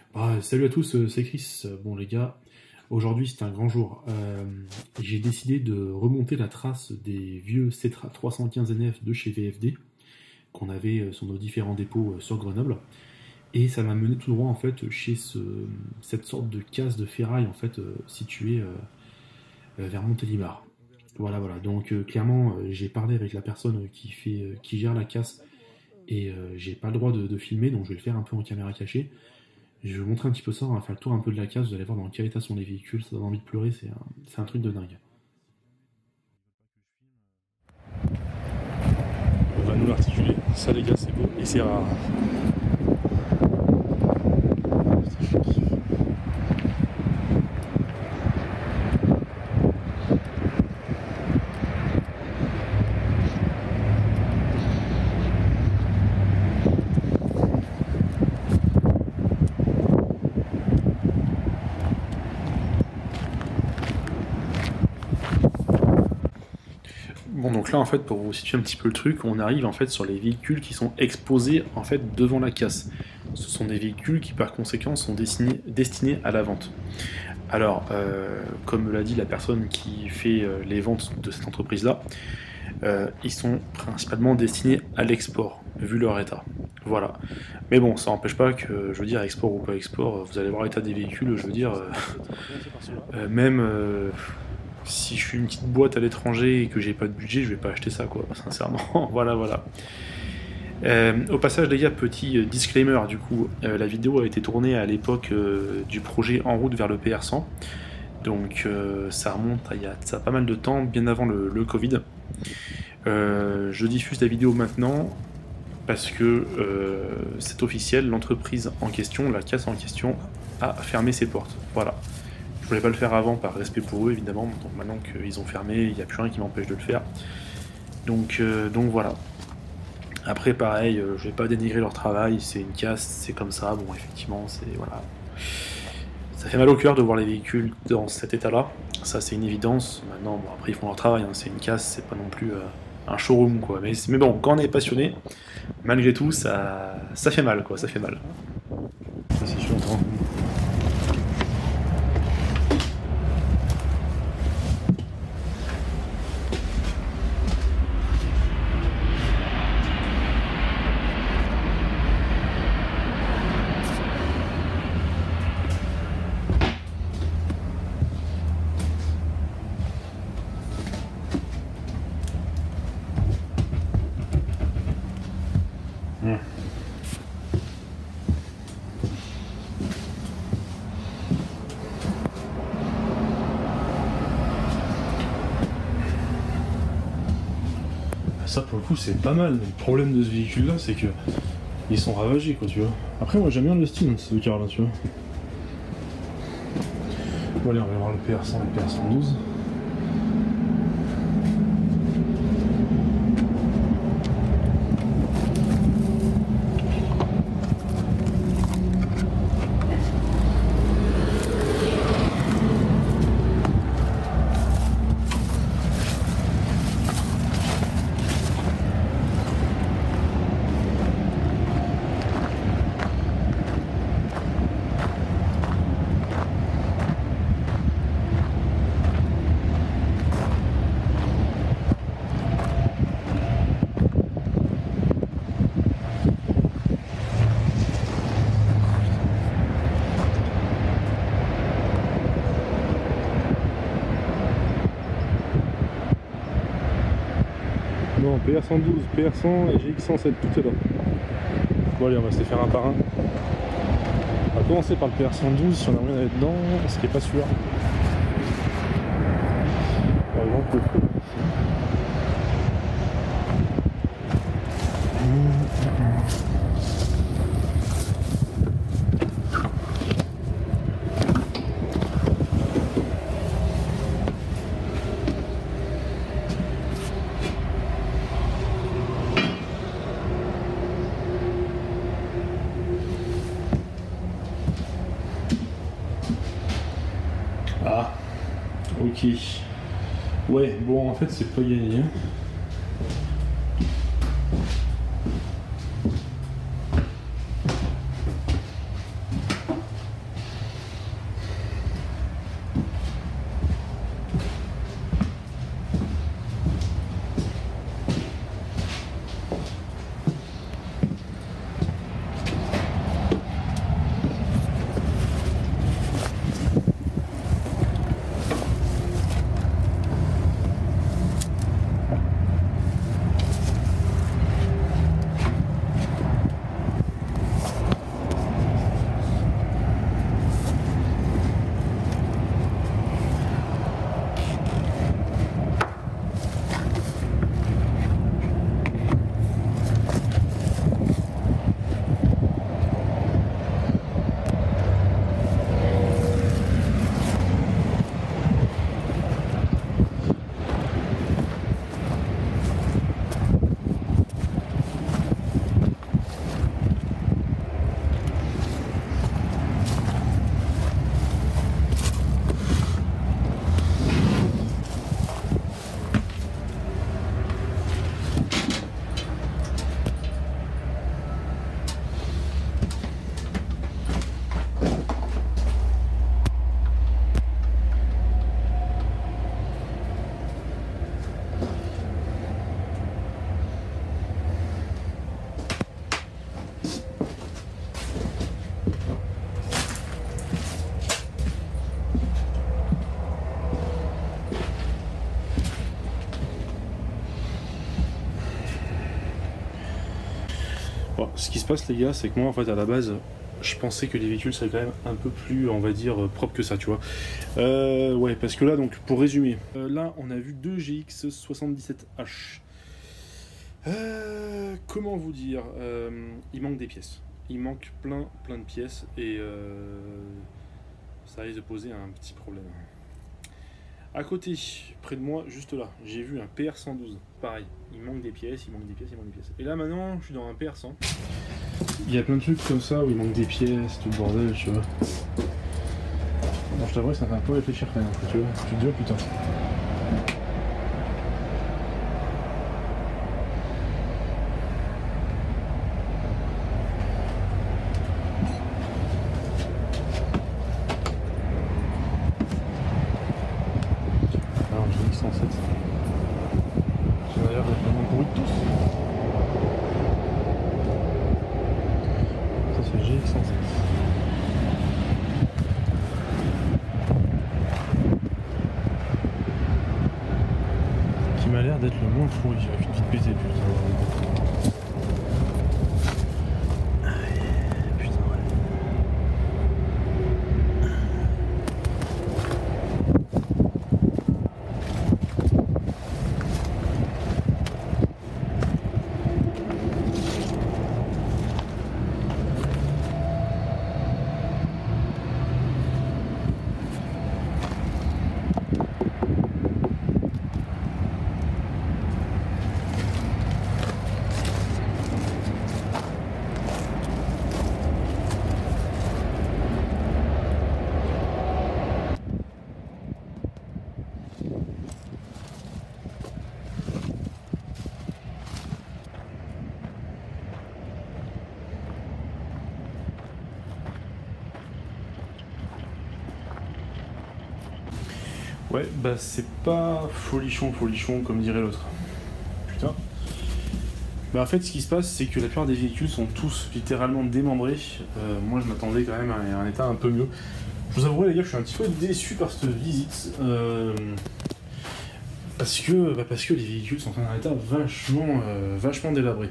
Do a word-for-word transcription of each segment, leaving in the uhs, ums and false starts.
Ah, salut à tous, euh, c'est Chris. Bon les gars, aujourd'hui c'est un grand jour. Euh, j'ai décidé de remonter la trace des vieux Cetra trois cent quinze N F de chez V F D qu'on avait euh, sur nos différents dépôts euh, sur Grenoble. Et ça m'a mené tout droit en fait chez ce, cette sorte de casse de ferraille en fait euh, située euh, euh, vers Montélimar. Voilà voilà. Donc euh, clairement euh, j'ai parlé avec la personne qui fait euh, qui gère la casse et euh, j'ai pas le droit de, de filmer donc je vais le faire un peu en caméra cachée. Je vais vous montrer un petit peu ça, on va faire le tour un peu de la case, vous allez voir dans quel état sont les véhicules, ça donne envie de pleurer, c'est un, c'est un truc de dingue. On va nous l'articuler, ça les gars c'est beau et c'est rare. Bon donc là en fait pour vous situer un petit peu le truc, on arrive en fait sur les véhicules qui sont exposés en fait devant la casse. Ce sont des véhicules qui par conséquent sont destinés, destinés à la vente. Alors euh, comme l'a dit la personne qui fait euh, les ventes de cette entreprise là, euh, ils sont principalement destinés à l'export vu leur état. Voilà. Mais bon ça n'empêche pas que je veux dire export ou pas export, vous allez voir l'état des véhicules, je veux dire euh, euh, même euh, si je suis une petite boîte à l'étranger et que j'ai pas de budget, je vais pas acheter ça, quoi, sincèrement. Voilà, voilà. Euh, au passage, les gars, petit disclaimer, du coup, euh, la vidéo a été tournée à l'époque euh, du projet En route vers le P R cent. Donc, euh, ça remonte à il y a ça a pas mal de temps, bien avant le, le Covid. Euh, je diffuse la vidéo maintenant parce que euh, c'est officiel, l'entreprise en question, la casse en question, a fermé ses portes. Voilà. Je voulais pas le faire avant par respect pour eux évidemment, donc maintenant qu'ils ont fermé, il n'y a plus rien qui m'empêche de le faire. Donc, euh, donc voilà. Après pareil, euh, je vais pas dénigrer leur travail, c'est une casse, c'est comme ça, bon effectivement, c'est voilà. Ça fait mal au cœur de voir les véhicules dans cet état-là, ça c'est une évidence. Maintenant, bon après ils font leur travail, hein, c'est une casse, c'est pas non plus euh, un showroom quoi. Mais, mais bon, quand on est passionné, malgré tout, ça, ça fait mal quoi, ça fait mal. Ça c'est sûr. Ça pour le coup c'est pas mal, mais le problème de ce véhicule là c'est que ils sont ravagés quoi tu vois. Après moi j'aime bien le style de ce car là tu vois. Bon allez on va voir le P R cent et le P R cent douze. Non, P R cent douze, P R cent et G X cent sept, tout est là. Bon allez, on va se les faire un par un. On va commencer par le P R cent douze si on a rien à être dedans, ce qui est pas sûr. Par exemple, le coup. Ah, ok. Ouais, bon, en fait, c'est pas gagné. ce qui se passe les gars, c'est que moi en fait à la base, je pensais que les véhicules seraient quand même un peu plus, on va dire, propres que ça, tu vois. Euh, ouais, parce que là, donc, pour résumer, euh, là, on a vu deux G X soixante-dix-sept H. Euh, comment vous dire euh, il manque des pièces. Il manque plein, plein de pièces et euh, ça risque de poser un petit problème. À côté, près de moi, juste là, j'ai vu un P R cent douze. Pareil, il manque des pièces, il manque des pièces, il manque des pièces. Et là maintenant, je suis dans un P R cent. Il y a plein de trucs comme ça où il manque des pièces, tout le bordel, tu vois. Bon, je t'avoue, ça fait un peu réfléchir quand même, tu vois. Je te dis, oh putain. Alors, G X cent sept. Ça a l'air d'être le moins bruit de tous. Ça, c'est G X cent sept. Qui m'a l'air d'être le moins pourri. J'ai envie de vite péter, putain. Ouais, bah c'est pas folichon, folichon comme dirait l'autre. Putain. Bah en fait, ce qui se passe, c'est que la plupart des véhicules sont tous littéralement démembrés. Euh, moi, je m'attendais quand même à un état un peu mieux. Je vous avouerai, les gars, je suis un petit peu déçu par cette visite. Euh, parce que, bah parce que les véhicules sont dans un état vachement, euh, vachement délabré.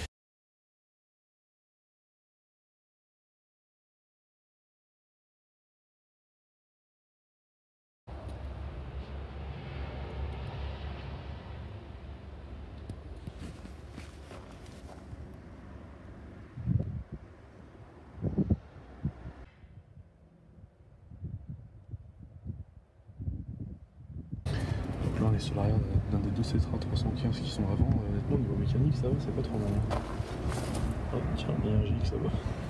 Donc là, on est sur l'arrière d'un des deux Cetra trois cent quinze qui sont avant. Honnêtement, au niveau mécanique, ça va, c'est pas trop mal. Oh, tiens, il y a un G X là-bas.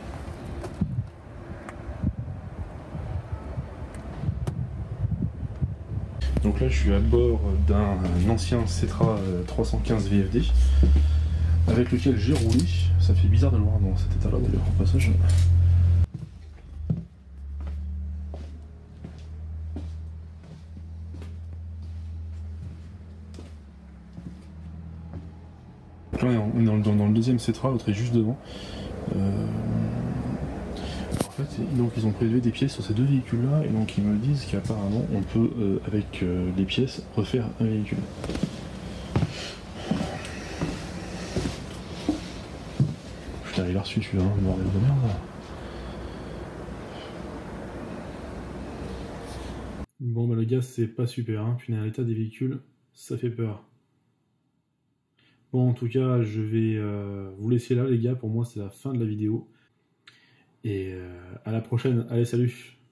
Donc là, je suis à bord d'un ancien Cetra trois cent quinze V F D avec lequel j'ai roulé. Ça fait bizarre de le voir dans cet état-là d'ailleurs, au passage. Donc là, on est dans, dans, dans le deuxième Cetra, l'autre est juste devant. Euh... En fait, donc ils ont prélevé des pièces sur ces deux véhicules-là, et donc ils me disent qu'apparemment on peut, euh, avec euh, les pièces, refaire un véhicule. Putain, il a reçu celui-là, un bordel de merde. Bon bah le gars c'est pas super, hein. Puis l'état des véhicules, ça fait peur. Bon en tout cas je vais euh, vous laisser là les gars, pour moi c'est la fin de la vidéo. Et euh, à la prochaine, allez salut!